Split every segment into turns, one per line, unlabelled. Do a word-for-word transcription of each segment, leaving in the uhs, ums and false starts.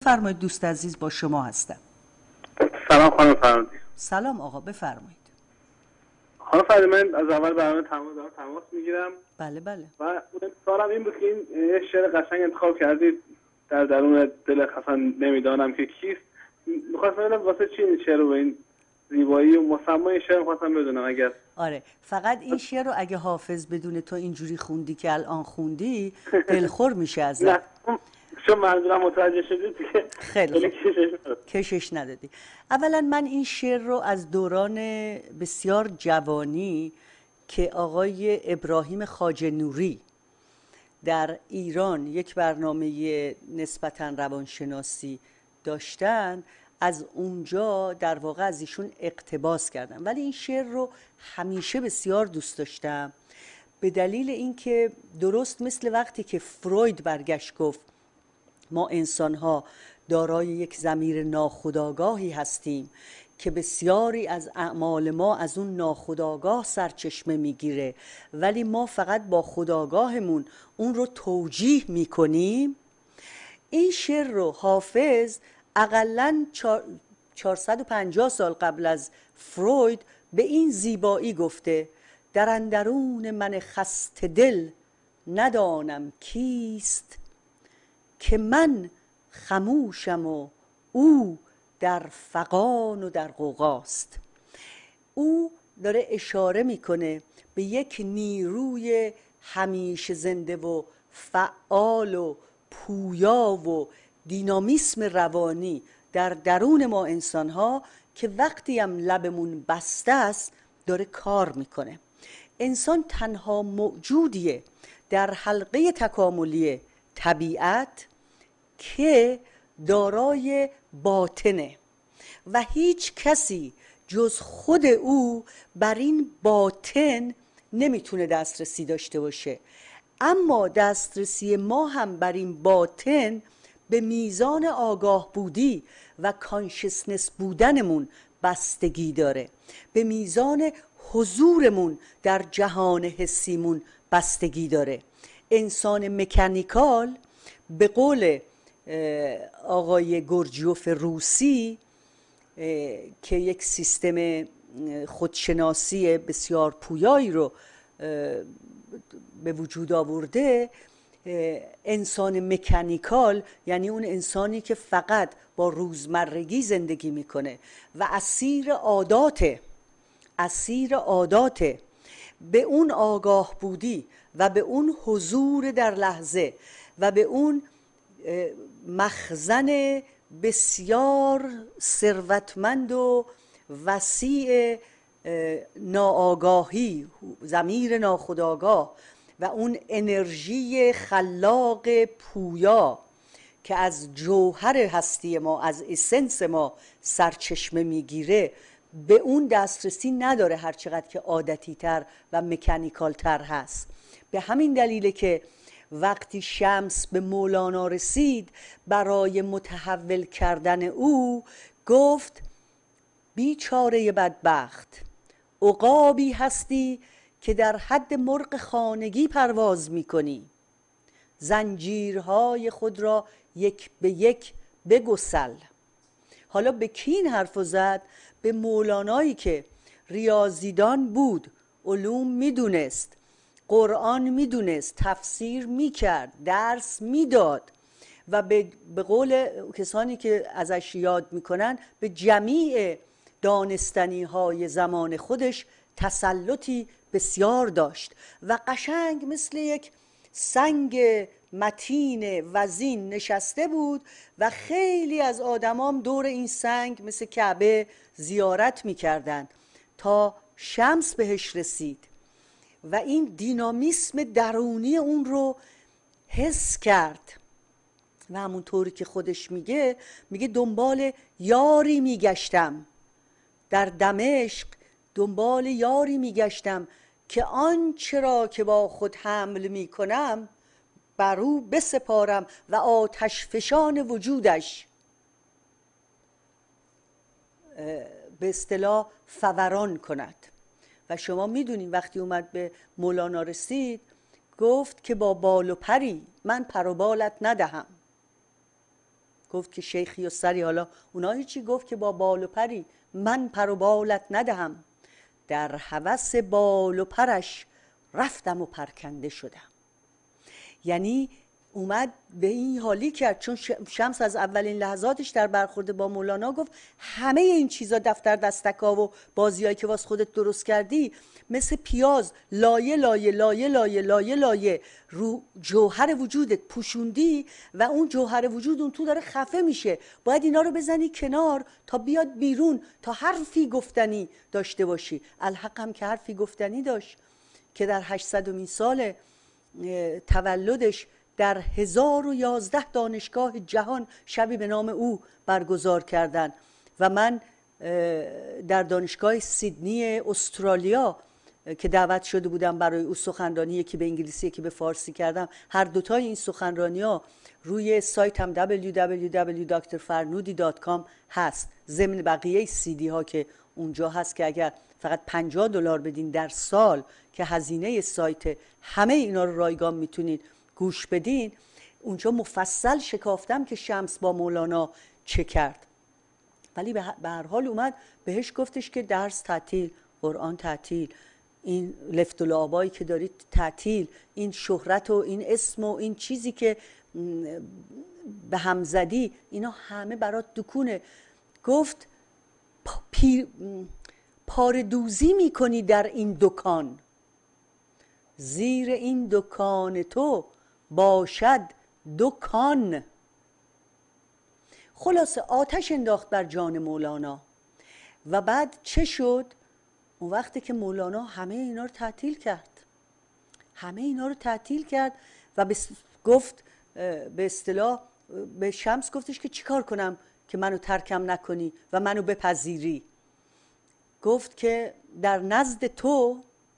بفرمایید دوست عزیز، با شما هستم.
سلام خانم فرمودی.
سلام آقا، بفرمایید.
خانم فرمودی، من از اول برنامه تماس دارم تماس میگیرم.
بله بله.
و سوالم این بود که این یه شعر قشنگ انتخاب کردید، در درون دل خفن نمیدانم که کیست. میخواستم ببینم واسه چی این شعر رو به این زیبایی و مسمای شعر میخواستم بدونم. اگر
آره، فقط این شعر رو اگه حافظ بدون تو اینجوری خوندی که الان خوندی دلخور میشه ازت.
نه چون منظورم متوجه شدید که
خیلی خوب.
کشش نداد.
کشش ندادی. اولا من این شعر رو از دوران بسیار جوانی که آقای ابراهیم خواجه نوری در ایران یک برنامه نسبتاً روانشناسی داشتن، از اونجا در واقع از ایشون اقتباس کردم. ولی این شعر رو همیشه بسیار دوست داشتم، به دلیل اینکه درست مثل وقتی که فروید برگشت گفت ما انسان‌ها دارای یک ضمیر ناخودآگاهی هستیم که بسیاری از اعمال ما از اون ناخودآگاه سرچشمه میگیره، ولی ما فقط با خودآگاهمون اون رو توجیه میکنیم. این شعر رو حافظ اقلاً چهارصد و پنجاه سال قبل از فروید به این زیبایی گفته: در اندرون من خسته دل ندانم کیست، که من خموشم و او در فغان و در غوغاست. او داره اشاره میکنه به یک نیروی همیشه زنده و فعال و پویا و دینامیسم روانی در درون ما انسان ها که وقتی هم لبمون بسته است داره کار میکنه. انسان تنها موجودیه در حلقه تکاملی طبیعت که دارای باطنه و هیچ کسی جز خود او بر این باطن نمیتونه دسترسی داشته باشه. اما دسترسی ما هم بر این باطن به میزان آگاه بودی و کانشسنس بودنمون بستگی داره، به میزان حضورمون در جهان حسیمون بستگی داره. انسان مکانیکال به قول آقای گورجیوف روسی که یک سیستم خودشناسی بسیار پویایی رو به وجود آورده، انسان مکانیکال یعنی اون انسانی که فقط با روزمرگی زندگی میکنه و اسیر عاداته اسیر عاداته به اون آگاه بودی و به اون حضور در لحظه و به اون مخزن بسیار ثروتمند و وسیع ناآگاهی، ضمیر ناخودآگاه و اون انرژی خلاق پویا که از جوهر هستی ما، از اسنس ما سرچشمه میگیره، به اون دسترسی نداره، هر چقدر که عادتی تر و مکانیکال تر هست. به همین دلیله که وقتی شمس به مولانا رسید برای متحول کردن او گفت بیچاره بدبخت، عقابی هستی که در حد مرغ خانگی پرواز میکنی، زنجیرهای خود را یک به یک بگسل. حالا به کی این حرفو زد؟ به مولانایی که ریاضیدان بود، علوم میدونست، قرآن میدونست، تفسیر میکرد، درس میداد و به قول کسانی که ازش یاد میکنن به جمیع دانستنی های زمان خودش تسلطی بسیار داشت و قشنگ مثل یک سنگ متین وزین نشسته بود و خیلی از آدمام دور این سنگ مثل کعبه زیارت میکردن تا شمس بهش رسید و این دینامیسم درونی اون رو حس کرد و همونطوری که خودش میگه میگه دنبال یاری میگشتم در دمشق، دنبال یاری میگشتم که آنچه را که با خود حمل میکنم بر او بسپارم و آتش فشان وجودش به اصطلاح فوران کند. و شما میدونین وقتی اومد به مولانا رسید گفت که با بال و پری من پر و بالت ندهم. گفت که شیخی و سری، حالا اونا هیچی، گفت که با بال و پری من پر و بالت ندهم، در هوس بال و پرش رفتم و پرکنده شدم. یعنی اومد به این حالی کرد، چون شمس از اولین لحظاتش در برخورد با مولانا گفت همه این چیزا، دفتر دستکا و بازیایی که واسه خودت درست کردی مثل پیاز لایه لایه لایه لایه لایه لایه رو جوهر وجودت پوشوندی و اون جوهر وجود اون تو داره خفه میشه، باید اینا رو بزنی کنار تا بیاد بیرون، تا حرفی گفتنی داشته باشی. الحق هم که حرفی گفتنی داشت که در هشتصدمین سال تولدش در هزار و یازده دانشگاه جهان شبی به نام او برگزار کردن و من در دانشگاه سیدنی استرالیا که دعوت شده بودم برای او سخنرانی، یکی به انگلیسی یکی به فارسی کردم. هر دوتای این سخنرانی ها روی سایتم دبلیو دبلیو دبلیو دات دکتر فرنودی دات کام هست، ضمن بقیه سی دی ها که اونجا هست که اگر فقط پنجاه دلار بدین در سال که هزینه سایت، همه اینا رو رایگان میتونید گوش بدین. اونجا مفصل شکافتم که شمس با مولانا چه کرد. ولی به هر حال اومد بهش گفتش که درس تعطیل، قرآن تعطیل، این لفت و لعابایی که دارید تعطیل، این شهرت و این اسم و این چیزی که به هم زدی اینا همه برات دکونه. گفت پیر پاردوزی میکنی در این دکان، زیر این دکان تو باشد دکان. خلاصه آتش انداخت بر جان مولانا. و بعد چه شد؟ اون وقتی که مولانا همه اینا رو تعطیل کرد، همه اینا رو تعطیل کرد و گفت به اصطلاح به شمس گفتش که چیکار کنم که منو ترکم نکنی و منو بپذیری؟ گفت که در نزد تو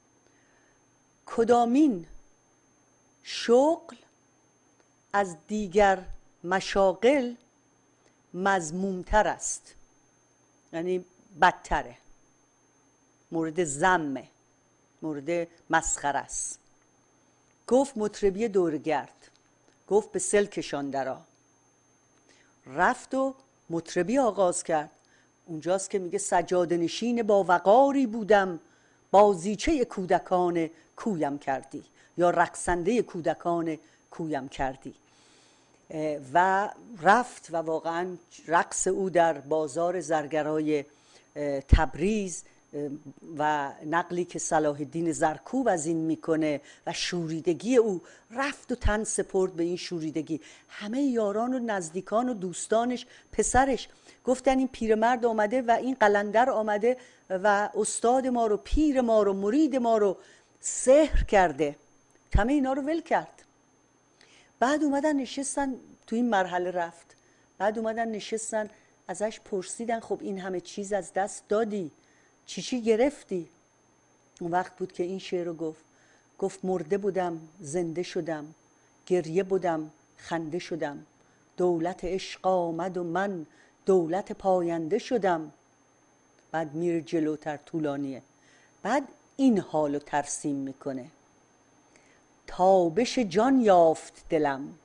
کدامین شغل از دیگر مشاغل مذمومتر است، یعنی بدتره، مورد ذمه، مورد مسخره است. گفت مطربی دورگرد. گفت به سلکشان درآ. رفت و مطربی آغاز کرد. اونجاست که میگه سجاده نشین با وقاری بودم، بازیچه کودکان کویم کردی، یا رقصنده کودکان کویم کردی. و رفت و واقعا رقص او در بازار زرگرای تبریز و نقلی که صلاح الدین زرکوب از این میکنه و شوریدگی او، رفت و تن سپرد به این شوریدگی. همه یاران و نزدیکان و دوستانش، پسرش گفتن این پیرمرد آمده و این قلندر آمده و استاد ما رو، پیر ما رو، مرید ما رو سحر کرده. همه اینا رو ول کرد. بعد اومدن نشستن، تو این مرحله رفت، بعد اومدن نشستن ازش پرسیدن خب این همه چیز از دست دادی، چی چی گرفتی؟ اون وقت بود که این شعر رو گفت. گفت مرده بودم زنده شدم، گریه بودم خنده شدم، دولت عشق آمد و من دولت پاینده شدم. بعد میره جلوتر، طولانیه. بعد این حالو ترسیم میکنه: تابش جان یافت دلم،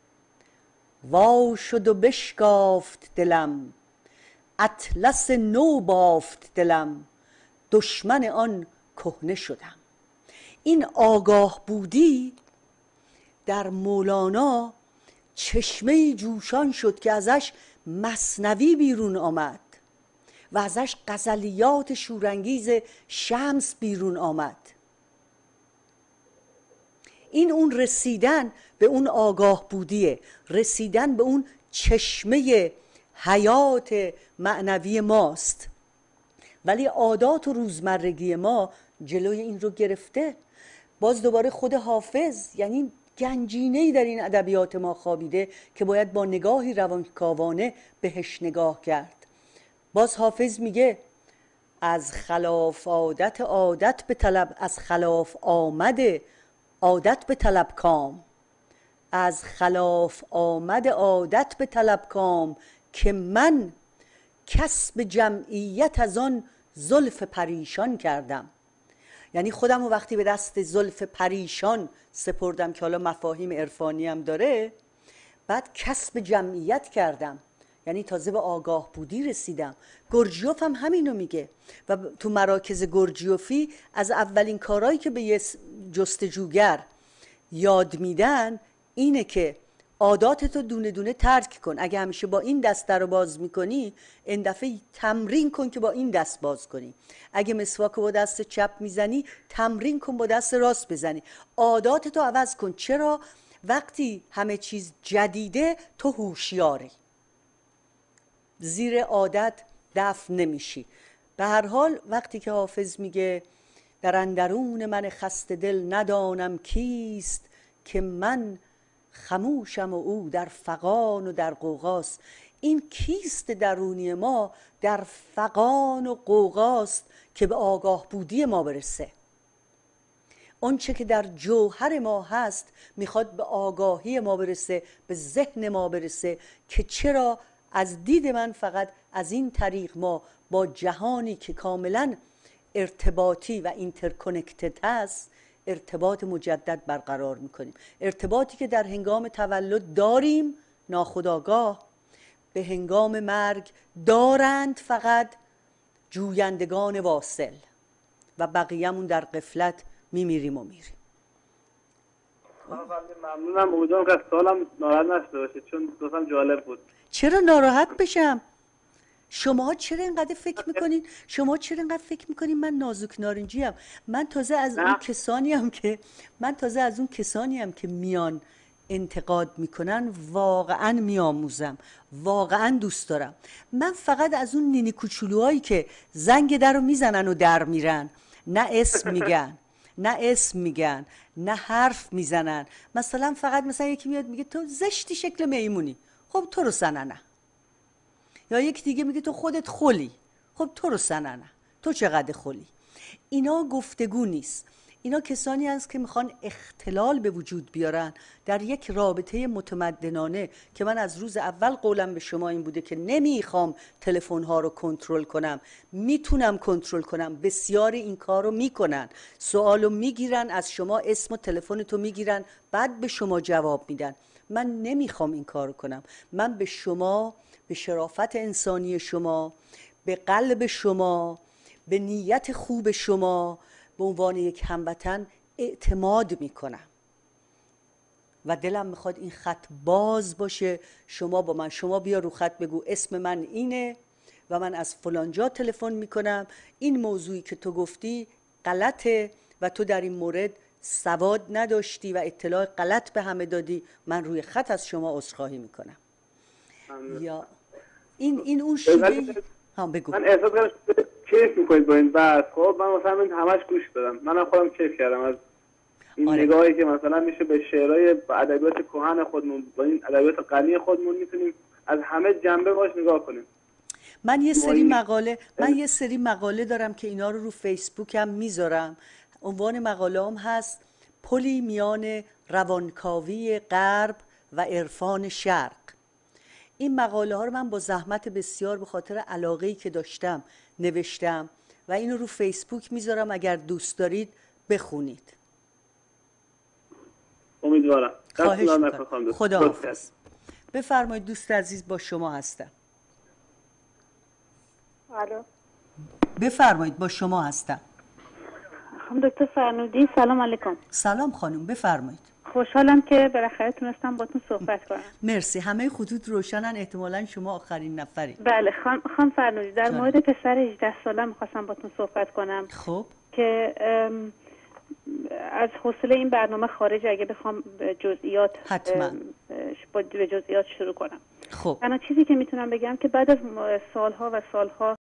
وا شد و بشکافت دلم، اطلس نو بافت دلم، دشمن آن کهنه شدم. این آگاه بودی در مولانا چشمه جوشان شد که ازش مثنوی بیرون آمد و ازش غزلیات شورانگیز شمس بیرون آمد. این اون رسیدن به اون آگاه بودیه، رسیدن به اون چشمه حیات معنوی ماست. ولی عادات و روزمرگی ما جلوی این رو گرفته. باز دوباره خود حافظ، یعنی گنجینه‌ای در این ادبیات ما خوابیده که باید با نگاهی روانکاوانه بهش نگاه کرد. باز حافظ میگه از خلاف عادت عادت به طلب، از خلاف آمده عادت به طلب کام، از خلاف آمد عادت به طلب کام، که من کسب جمعیت از آن زلف پریشان کردم. یعنی خودم رو وقتی به دست زلف پریشان سپردم که حالا مفاهیم عرفانی هم داره، بعد کسب جمعیت کردم، یعنی تازه به آگاه بودی رسیدم. گورجیوف هم همینو میگه و تو مراکز گورجیوفی از اولین کارهایی که به یه جستجوگر یاد میدن اینه که عاداتتو دونه دونه ترک کن. اگه همیشه با این دست رو باز میکنی، این دفعه تمرین کن که با این دست باز کنی. اگه مسواک با دست چپ میزنی، تمرین کن با دست راست بزنی. عاداتتو عوض کن. چرا؟ وقتی همه چیز جدیده تو هوشیاری، زیر عادت دفن نمیشی. به هر حال وقتی که حافظ میگه در اندرون من خسته دل ندانم کیست، که من خموشم و او در فغان و در غوغاست. این کیست درونی ما در فغان و غوغاست که به آگاه بودی ما برسه. اون چه که در جوهر ما هست میخواد به آگاهی ما برسه، به ذهن ما برسه که چرا از دید من فقط از این طریق ما با جهانی که کاملا ارتباطی و اینترکونکتد هست ارتباط مجدد برقرار میکنیم. ارتباطی که در هنگام تولد داریم ناخودآگاه، به هنگام مرگ دارند فقط جویندگان واصل و بقیه‌مون در غفلت میمیریم و میریم.
ممنونم. امیدوارم که از سوالم ناراحت نشده باشید چون دوستم جالب بود.
چرا ناراحت بشم؟ شما چرا اینقدر فکر میکنین شما چرا اینقدر فکر میکنین من نازک نارنجی ام؟ من تازه از اون کسانی ام که من تازه از اون کسانی ام که میان انتقاد میکنن واقعا میآموزم، واقعا دوست دارم. من فقط از اون نینی کوچولوهایی که زنگ در رو میزنن و در میرن، نه اسم میگن نه اسم میگن نه حرف میزنن. مثلا فقط مثلا یکی میاد میگه تو زشتی شکل میمونی، خب تو رو سننه. یا یک دیگه میگه تو خودت خلی، خب تو رو سننه، تو چقدر خلی. اینا گفتگو نیست. اینا کسانی هست که میخوان اختلال به وجود بیارن در یک رابطه متمدنانه که من از روز اول قولم به شما این بوده که نمیخوام تلفن ها رو کنترل کنم، میتونم کنترل کنم. بسیاری این کار رو میکنن، سوالو میگیرن از شما، اسم و تلفن تو میگیرن، بعد به شما جواب میدن. من نمیخوام این کار رو کنم. من به شما، به شرافت انسانی شما، به قلب شما، به نیت خوب شما به عنوان یک هموطن اعتماد میکنم و دلم میخواد این خط باز باشه. شما با من، شما بیا رو خط بگو اسم من اینه و من از فلانجا تلفن میکنم، این موضوعی که تو گفتی غلطه و تو در این مورد سواد نداشتی و اطلاع غلط به همه دادی، من روی خط از شما عذرخواهی میکنم. یا این این اون شیوه. ها بگو.
من احساس کردم کیف میکنید با این بحث. خب من مثلا این همش گوش دادم، منم خودم کیف کردم از این آره. نگاهی که مثلا میشه به شعرهای ادبیات کهن خودمون با این ادبیات غنی خودمون میتونیم از همه جنبه باش نگاه کنیم.
من یه سری مقاله من یه سری مقاله دارم که اینا رو رو فیسبوک هم میذارم. عنوان مقاله هم هست پلی میان روانکاوی غرب و عرفان شرق. این مقاله ها رو من با زحمت بسیار به خاطر علاقه‌ای که داشتم نوشتم و اینو رو فیسبوک میذارم، اگر دوست دارید بخونید.
امیدوارم.
خواهش میکنم. خدا حافظ. بفرمایید دوست عزیز، با شما هستم.
الو.
بفرمایید با شما هستم.
خانم دکتر فرنودی، سلام علیکم.
سلام خانم، بفرمایید.
خوشحالم که بالاخره تونستم باتون صحبت کنم.
مرسی. همه خطوط روشنن، احتمالاً شما آخرین نفری.
بله خان خانم فرنودی، در جانب. مورد پسر هجده ساله می‌خواستم باتون صحبت کنم.
خب
که از حوصله این برنامه خارج، اگه بخوام جزئیات
حتما
با به جزئیات شروع کنم.
خب
انا چیزی که میتونم بگم که بعد از سالها و سالها